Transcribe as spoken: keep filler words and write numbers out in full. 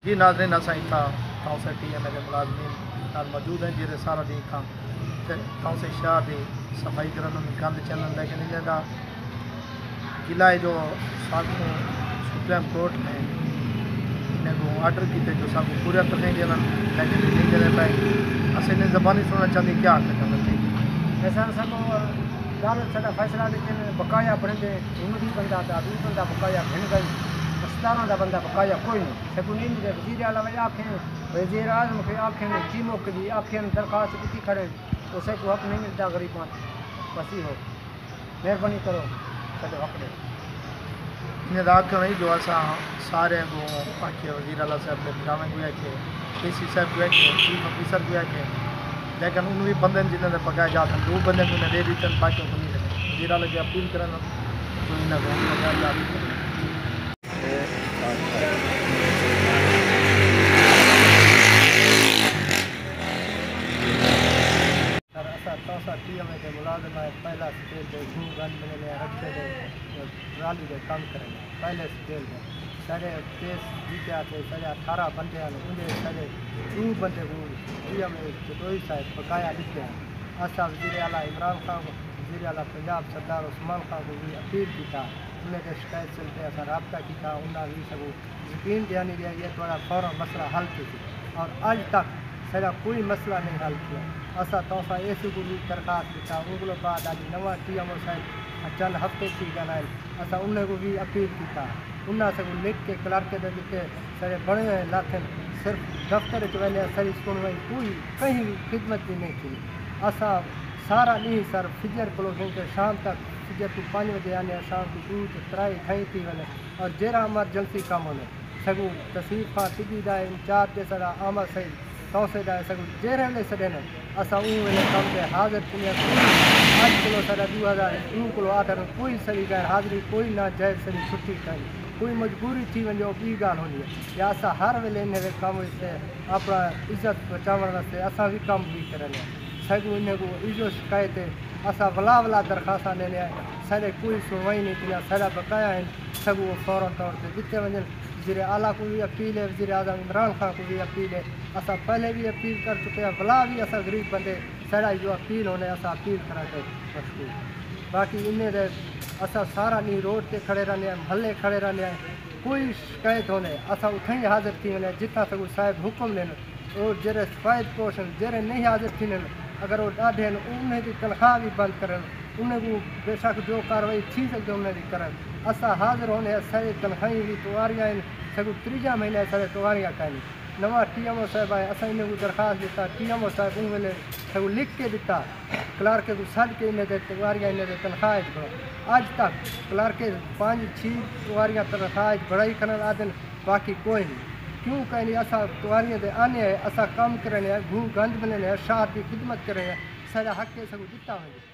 جی ناظرین اساں اتھا کونسل ٹی ایم کے ملازمین نال موجود ہیں جہاں سارا دن کھاں کونسل شہر کی صفائی کرنے میں گند چلن لیکن انہیں دا قلعہ جو ساتھ سپریم کورٹ نے انہیں کو آرڈر کیتے جو سب کو پورا کرنے دینا لیکن نہیں دینے پائے اسے انہیں زبانی سننا چاہتے کیا حق کرنا چاہیے ایسا سب عدالت سا فیصلہ لیکن بقایا بڑھتے ہوں بھی بندہ تھا دو بندہ بقایا بن گئی ستارہ کا بندہ بقایا کوئی نہیں سکون نہیں وزیر اعلیٰ آخیں وزیر اعظم کے آخیں ٹیموں کے لیے آخیں درخواست کی کھڑے اسے کو حق نہیں ملتا غریباں وسیع ہو مہربانی کرو سارے حق دے انہیں دا کرنا جو ایسا سارے کو آخے وزیر اعلیٰ صاحب کے پجامے کو آخے ڈی سی صاحب کو آخے چیف آفیسر کو آخے لیکن ان بھی بندے جنہیں نے پکایا جاتا دو بندے کو انہیں دے دیتے باقیوں کو نہیں لگے وزیر اعلیٰ کی اپیل کرنا جو انہیں کو پکایا جاتا ہے ٹی ایم کے ملازم ہے پہلا اسکیل دے گھوم گند میں لے رکھتے دے رالی دے کام کریں پہلے اسکیل دے سارے کیس جیتے آتے سارے اٹھارہ بندے ہیں انہیں سارے دو بندے کو ٹی ایم جدوئی صاحب بقایا لکھتے ہیں ایسا وزیر اعلیٰ عمران خان وزیر اعلیٰ پنجاب سردار عثمان خان کو بھی اپیل کیا انہیں کے شکایت چلتے ایسا رابطہ کیا انہیں بھی سب یقین دہانی دیا یہ تھوڑا فوراً مسئلہ حل کی اور آج تک سارا کوئی مسئلہ نہیں حل کیا اسا توسا ایسی کو بھی درخواست دیتا انگلوں بعد آج نواں ٹی ایم او صاحب چند ہفتے تھی گنا اسا انہیں کو بھی اپیل کیا انہیں سے لکھ کے کلرک دے دیتے سارے بڑے لاکھن صرف دفتر چلے ساری سنوائی کوئی کہیں بھی خدمت بھی نہیں کی اسا سارا نہیں سر فجر کو کے شام تک فجر کو پانچ بجے آنے شام کو دو ترائی کھائی تھی ونے اور جہاں ایمرجنسی کام ہونے سگو تصویر خان سدھی دا انچارج سارا آمد صحیح توسے دا سگو جہاں لے سڑے اسا ان کام سے حاضر کنیا آج کلو سارا دو ہزار دو کلو آٹھ کوئی سڑی گئے حاضری کوئی نہ جائز سڑی چھٹی کریں کوئی مجبوری تھی ونجو بی گال ہونی ہے یا اسا ہر ویلے ان کام سے اپنا عزت بچاؤ واسطے اسا بھی کام بھی کرنے سگو ان کو ایجو شکایت اسا ولا ولا درخواست دینے سارے کوئی سنوائی نہیں تھی سارا بقایا ہیں سگو فوراً طور پہ دیتے ون وزیر اعلیٰ کو بھی اپیل ہے وزیر اعظم عمران خان کو بھی اپیل ہے اسا پہلے بھی اپیل کر چکے ہیں بلا بھی اسا غریب بندے سارا جو اپیل ہونے اسا اپیل کرا کے مشکور باقی انہیں دے اسا سارا نہیں روڈ تے کھڑے رہنے ہیں محلے کھڑے رہنے ہیں کوئی شکایت ہونے اسا اتھیں حاضر تھی ونے جتنا سگو صاحب حکم لینا اور جڑے سفید پوشن جڑے نہیں حاضر تھی اگر وہ ڈاڈے انہیں کی تنخواہ بھی بند کرن انہیں کو بے شک جو کاروائی تھی سکتے انہیں بھی کرن اسا حاضر ہونے سارے تنخواہیں بھی تواریاں سگو تیجا مہینے سارے تواریاں کریں نواں ٹی ایم او صاحب آئے اصل انہیں کو درخواست دیتا ٹی ایم او صاحب ان ویلے سگو لکھ کے دیتا کلرک کو سڈ کے انہیں دے تواریاں انہیں دے تنخواہ بڑھو آج تک کلرک پانچ چھ تواریاں تنخواہ بڑھائی کرن آدن باقی کوئی نہیں کیوں کہیں اسا تواریاں دے آنے ہیں اسا کام کرنے ہیں گھو گند بننے ہیں شہر کی خدمت کرنے ہیں سارا حق سگو دیتا ہوئے